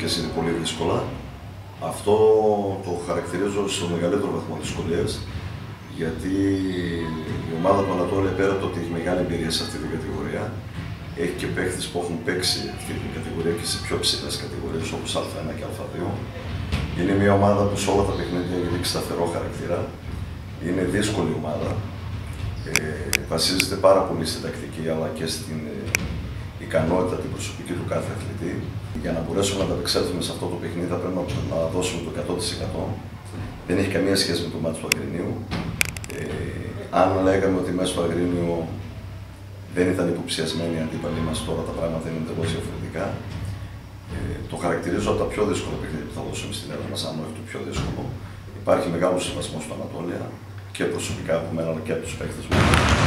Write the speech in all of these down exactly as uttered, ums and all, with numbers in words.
παιχνίδες είναι πολύ δύσκολα. Αυτό το χαρακτηρίζω στο μεγαλύτερο βαθμό δυσκολίας, γιατί η ομάδα του Ανατόλια, πέρα από το ότι έχει μεγάλη εμπειρία σε αυτή την κατηγορία, έχει και παίχτες που έχουν παίξει αυτή την κατηγορία και σε πιο ψηλές κατηγορίες όπως Α ένα και Α δύο. Είναι μια ομάδα που σε όλα τα παιχνίδια έχει δείξει σταθερό χαρακτήρα. Είναι δύσκολη ομάδα. Ε, βασίζεται πάρα πολύ στην τακτική αλλά και στην ε, ικανότητα, την προσωπική του κάθε αθλητή. Για να μπορέσουμε να ανταπεξέλθουμε σε αυτό το παιχνίδι θα πρέπει να δώσουμε το εκατό τοις εκατό. Δεν έχει καμία σχέση με το μάτι του Αγρινίου. Ε, αν λέγαμε ότι μέσα στο Αγρίνιο δεν ήταν υποψιασμένοι οι αντίπαλοι μας, τώρα τα πράγματα είναι εντελώς διαφορετικά. Ε, το χαρακτηρίζω από τα πιο δύσκολα παιχνίδια που θα δώσουμε στην έδρα μας, αν όχι το πιο δύσκολο. Υπάρχει μεγάλος σεβασμός στο Ανατόλια και προσωπικά από μένα αλλά και από τους παίκτες μου.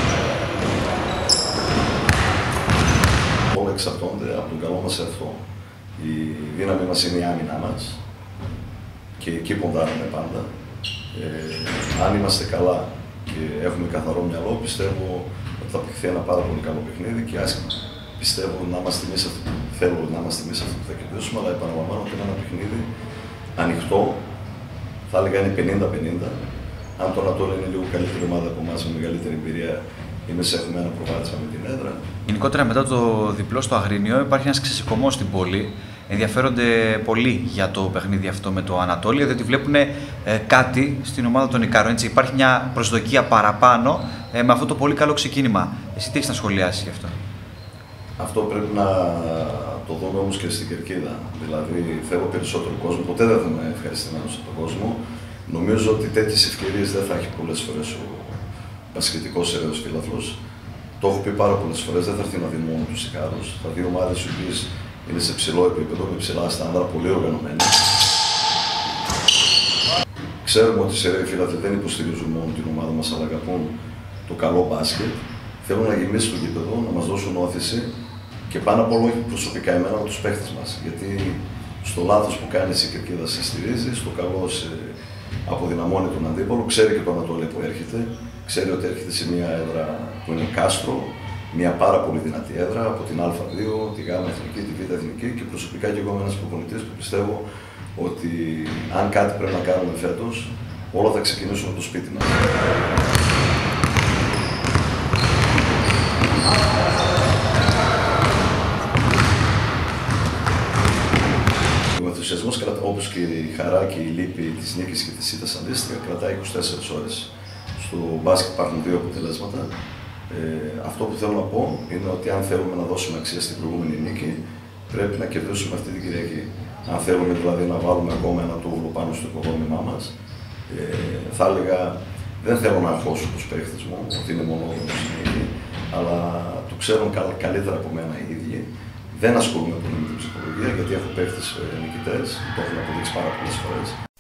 Όλα εξαρτώνται από τον καλό μας εαυτό. Η δύναμη μας είναι η άμυνά μας και εκεί ποντάρουμε πάντα. Ε, αν είμαστε καλά και έχουμε καθαρό μυαλό, πιστεύω ότι θα παιχθεί ένα πάρα πολύ καλό παιχνίδι και άσχημα. Πιστεύω να είμαστε εμείς αυτοί που θέλω να είμαστε εμείς αυτοί που θα κερδίσουμε, αλλά επαναλαμβάνω ότι είναι ένα παιχνίδι ανοιχτό, θα έλεγα είναι πενήντα πενήντα. Αν το Ανατόλια είναι λίγο καλύτερη ομάδα από εμάς με μεγαλύτερη εμπειρία, εμείς έχουμε ένα προβάδισμα με την έδρα. Γενικότερα, μετά το διπλό στο Αγρίνιο, υπάρχει ένας ξεσηκωμός στην πόλη. Ενδιαφέρονται πολύ για το παιχνίδι αυτό με το Ανατόλια, διότι βλέπουν ε, κάτι στην ομάδα των Ικάρων. Έτσι, υπάρχει μια προσδοκία παραπάνω ε, με αυτό το πολύ καλό ξεκίνημα. Εσύ τι έχεις να σχολιάσεις γι' αυτό? Αυτό πρέπει να το δούμε όμως και στην κερκίδα. Δηλαδή, θέλω περισσότερο κόσμο. Ποτέ δεν θα είμαι ευχαριστημένος από τον κόσμο. Νομίζω ότι τέτοιες ευκαιρίες δεν θα έχει πολλές φορές ο μπασκετικός ερέος φίλαθλος. Το έχω πει πάρα πολλές φορές, δεν θα έρθει να δει μόνο τους Ικάρους. Θα δει ομάδες οι οποίες είναι σε ψηλό επίπεδο, με ψηλά στάνταρ, πολύ οργανωμένοι. Ξέρουμε ότι οι σεραίοι φίλαθλοι δεν υποστηρίζουν μόνο την ομάδα μας, αλλά αγαπούν το καλό μπάσκετ. Θέλουν να γεμίσει το γήπεδο, να μας δώσουν όθηση και πάνω απ' όλο, όχι προσωπικά εμένα, με τους παίχτες μας. Γιατί στο λάθος που κάνει η κερκίδα σε στηρίζει, στο καλό σε αποδυναμώνει τον αντίπαλο, ξέρει και το Ανατόλια που έρχεται, ξέρει ότι έρχεται σε μια έδρα που είναι κάστρο, μια πάρα πολύ δυνατή έδρα από την Α δύο, τη Γ Εθνική, τη Β Εθνική και προσωπικά και εγώ είμαι ένας προπονητής που πιστεύω ότι αν κάτι πρέπει να κάνουμε φέτος, όλα θα ξεκινήσουν από το σπίτι μας. Ο ενθουσιασμός, όπως και η χαρά και η λύπη της νίκης και της ήττας αντίστοιχα, κρατάει είκοσι τέσσερις ώρες. Στο μπάσκετ υπάρχουν δύο αποτελέσματα. Ε, αυτό που θέλω να πω είναι ότι αν θέλουμε να δώσουμε αξία στην προηγούμενη νίκη, πρέπει να κερδίσουμε αυτή την Κυριακή. Αν θέλουμε δηλαδή να βάλουμε ακόμα ένα τούβλο πάνω στο οικοδόμημά μας, ε, θα έλεγα, δεν θέλω να αγχώσω τους παίχτες μου, ότι είναι μονόδρομος η νίκη, αλλά το ξέρουν καλύτερα από μένα οι ίδιοι. Δεν ασχολούμαι πολύ με την ψυχολογία, γιατί έχω παίχτες νικητές, το έχουν αποδείξει πάρα πολλές φορές.